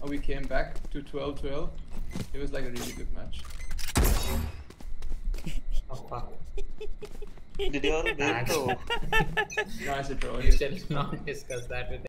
and we came back to 12-12. It was like a really good match. Oh fuck. Did you all win though? No, I said draw. You shall not discuss that with